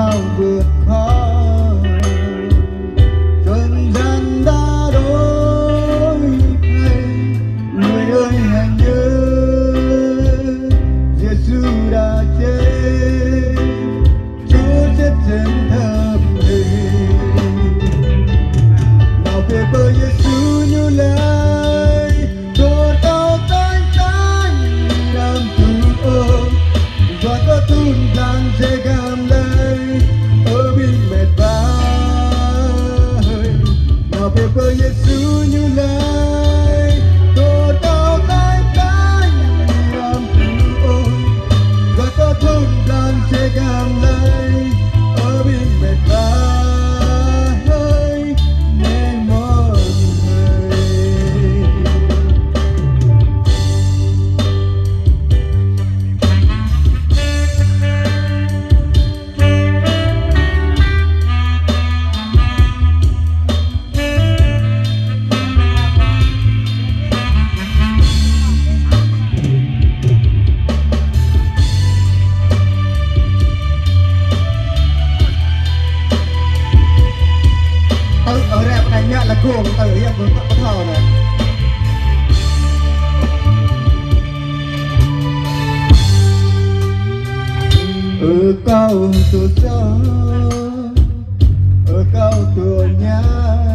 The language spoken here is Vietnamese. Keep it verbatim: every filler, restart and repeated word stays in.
sao vượt khó. Dần dần đã đổi thay, người ơi hãy nhớ Giêsu đã chết, Chúa chết trên thập tự. Nào về với Giêsu như lời của tao cánh cánh đang từ ôm, và có thun đang sẽ gam lấy ở bên mệt vai. Nào về với Giêsu như lời của tao cánh cánh đang từ ôm, và có thun đang sẽ gam lấy ở bên mệt vai. Ở rap này nhận là cuồng từ hiện với bắt thờ này. Ở cao tuổi gió, ở cao tuổi nhà